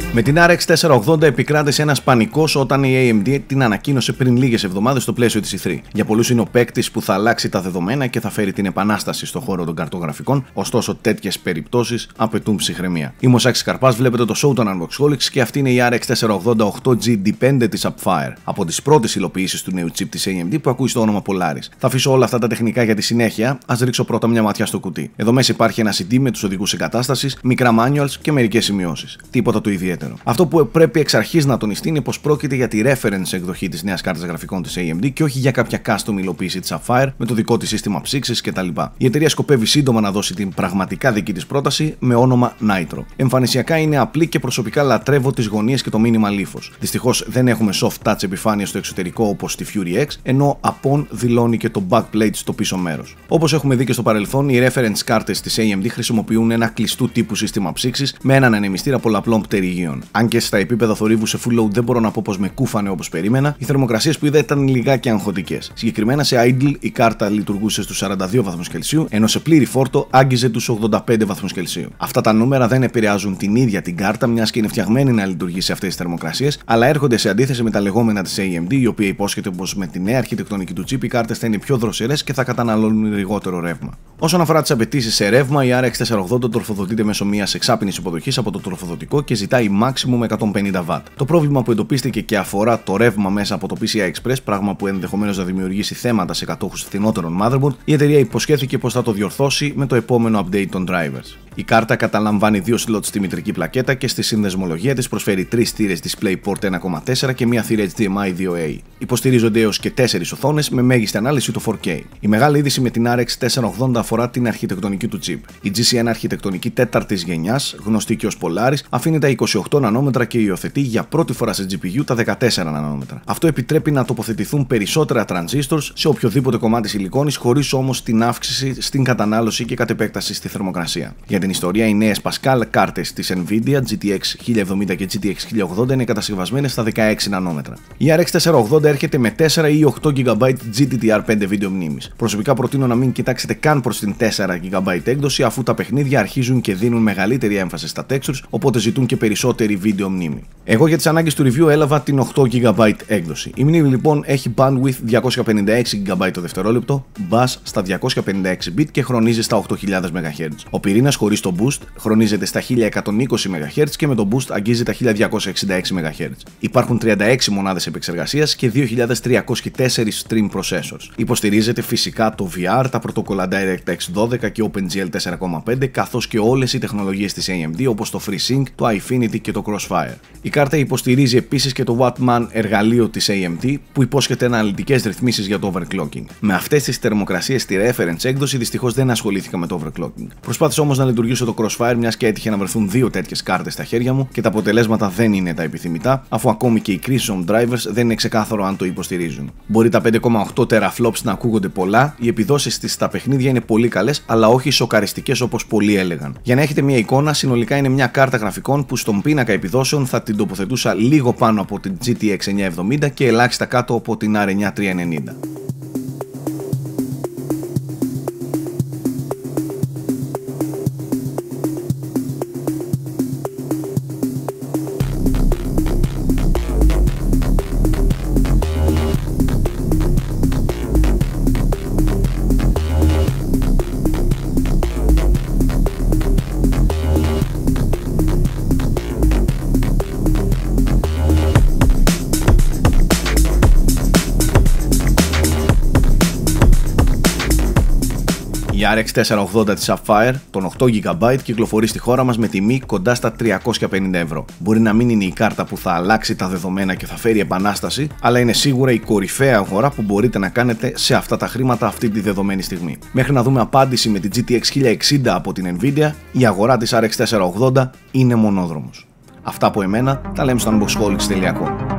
Με την RX 480 επικράτησε ένας πανικός όταν η AMD την ανακοίνωσε πριν λίγες εβδομάδες στο πλαίσιο της E3. Για πολλούς είναι ο παίκτης που θα αλλάξει τα δεδομένα και θα φέρει την επανάσταση στον χώρο των καρτογραφικών, ωστόσο τέτοιες περιπτώσεις απαιτούν ψυχραιμία. Είμαι ο Σάκης Καρπάς, βλέπετε το show των Unboxholics και αυτή είναι η RX 480 8G D5 της Sapphire, από τις πρώτες υλοποιήσεις του νέου chip της AMD που ακούει στο όνομα Polaris. Θα αφήσω όλα αυτά τα τεχνικά για τη συνέχεια, ας ρίξω πρώτα μια ματιά στο κουτί. Εδώ μέσα υπάρχει ένα CD με τους οδηγούς εγκατάστασης, μικρά manuals και μερικές σημειώσεις. Τίποτα το ιδιαίτερο. Αυτό που πρέπει εξ αρχής να τονιστεί είναι πως πρόκειται για τη reference εκδοχή της νέας κάρτας γραφικών της AMD και όχι για κάποια custom υλοποίηση της Sapphire με το δικό της σύστημα ψήξης κτλ. Η εταιρεία σκοπεύει σύντομα να δώσει την πραγματικά δική της πρόταση με όνομα Nitro. Εμφανισιακά είναι απλή και προσωπικά λατρεύω τις γωνίες και το minimal ύφος. Δυστυχώς δεν έχουμε soft touch επιφάνεια στο εξωτερικό όπως στη Fury X, ενώ απόν δηλώνει και το backplate στο πίσω μέρος. Όπως έχουμε δει και στο παρελθόν, οι reference κάρτες της AMD χρησιμοποιούν ένα κλειστού τύπου σύστημα ψήξης με έναν ανεμιστήρα πολλαπλών πτερυγίων. Αν και στα επίπεδα θορύβου σε full load δεν μπορώ να πω πως με κούφανε όπως περίμενα, οι θερμοκρασίες που είδα ήταν λιγάκι αγχωτικές. Συγκεκριμένα σε idle η κάρτα λειτουργούσε στους 42 βαθμούς Κελσίου, ενώ σε πλήρη φόρτο άγγιζε τους 85 βαθμούς Κελσίου. Αυτά τα νούμερα δεν επηρεάζουν την ίδια την κάρτα, μιας και είναι φτιαγμένη να λειτουργεί σε αυτές τις θερμοκρασίες, αλλά έρχονται σε αντίθεση με τα λεγόμενα της AMD, η οποία υπόσχεται πως με τη νέα αρχιτεκτονική του chip οι κάρτες θα είναι πιο δροσερές και θα καταναλώνουν λιγότερο ρεύμα. Όσον αφορά τις απαιτήσεις σε ρεύμα, η RX 480 τροφοδοτείται μέσω μιας εξάπινης υποδοχής από το τροφοδοτικό και ζητάει maximum 150W. Το πρόβλημα που εντοπίστηκε και αφορά το ρεύμα μέσα από το PCI Express, πράγμα που ενδεχομένως να δημιουργήσει θέματα σε κατόχους φθηνότερων motherboard, η εταιρεία υποσχέθηκε πως θα το διορθώσει με το επόμενο update των drivers. Η κάρτα καταλαμβάνει 2 slots στη μητρική πλακέτα και στη συνδεσμολογία της προσφέρει 3 θύρες DisplayPort 1.4 και μία θύρα HDMI 2A. Υποστηρίζονται έως και 4 οθόνες με μέγιστη ανάλυση του 4K. Η μεγάλη είδηση με την RX 480 αφορά την αρχιτεκτονική του chip. Η GCN αρχιτεκτονική 4ης γενιάς, γνωστή και ως Polaris, αφήνει τα 28 νανόμετρα και υιοθετεί για πρώτη φορά σε GPU τα 14 νανόμετρα. Αυτό επιτρέπει να τοποθετηθούν περισσότερα transistors σε οποιοδήποτε κομμάτι σιλικόνης, χωρίς όμως την αύξηση στην κατανάλωση και κατ' επέκταση στη θερμοκρασία. Για την ιστορία, οι νέες Pascal κάρτες της Nvidia GTX 1070 και GTX 1080 είναι κατασκευασμένες στα 16 νανόμετρα. Η RX 480 έρχεται με 4 ή 8 GB GDDR5 βίντεο μνήμης. Προσωπικά προτείνω να μην κοιτάξετε καν προς την 4 GB έκδοση, αφού τα παιχνίδια αρχίζουν και δίνουν μεγαλύτερη έμφαση στα textures, οπότε ζητούν και περισσότερη βίντεο μνήμη. Εγώ για τις ανάγκες του review έλαβα την 8 GB έκδοση. Η μνήμη λοιπόν έχει bandwidth 256 GB το δευτερόλεπτο, bass στα 256 bit και χρονίζει στα 8000 MHz. Ο πυρήνας χωρίς το boost χρονίζεται στα 1120 MHz και με το boost αγγίζει τα 1266 MHz. Υπάρχουν 36 μονάδες επεξεργασίας και 2304 stream processors. Υποστηρίζεται φυσικά το VR, τα πρωτόκολλα DirectX 12 και OpenGL 4.5, καθώς και όλες οι τεχνολογίες της AMD όπως το FreeSync, το Eyefinity και το Crossfire. Η κάρτα υποστηρίζει επίσης και το Wattman εργαλείο της AMD που υπόσχεται αναλυτικές ρυθμίσεις για το overclocking. Με αυτές τις θερμοκρασίες στη reference έκδοση δυστυχώς δεν ασχολήθηκα με το overclocking. Προσπάθησα όμως να λειτουργήσω το Crossfire, μιας και έτυχε να βρεθούν 2 τέτοιες κάρτες στα χέρια μου και τα αποτελέσματα δεν είναι τα επιθυμητά, αφού ακόμη και οι Crimson drivers δεν είναι ξεκάθαρο αν το υποστηρίζουν. Μπορεί τα 5,8 teraflops να ακούγονται πολλά, οι επιδόσεις της στα παιχνίδια είναι πολύ καλές, αλλά όχι σοκαριστικές όπως πολλοί έλεγαν. Για να έχετε μια εικόνα, συνολικά είναι μια κάρτα γραφικών που στον πίνακα επιδόσεων θα την τοποθετούσα λίγο πάνω από την GTX 970 και ελάχιστα κάτω από την R9 390. Η RX 480 της Sapphire των 8 GB κυκλοφορεί στη χώρα μας με τιμή κοντά στα 350 ευρώ. Μπορεί να μην είναι η κάρτα που θα αλλάξει τα δεδομένα και θα φέρει επανάσταση, αλλά είναι σίγουρα η κορυφαία αγορά που μπορείτε να κάνετε σε αυτά τα χρήματα αυτή τη δεδομένη στιγμή. Μέχρι να δούμε απάντηση με την GTX 1060 από την Nvidia, η αγορά της RX 480 είναι μονόδρομος. Αυτά από εμένα, τα λέμε στο unboxholics.com.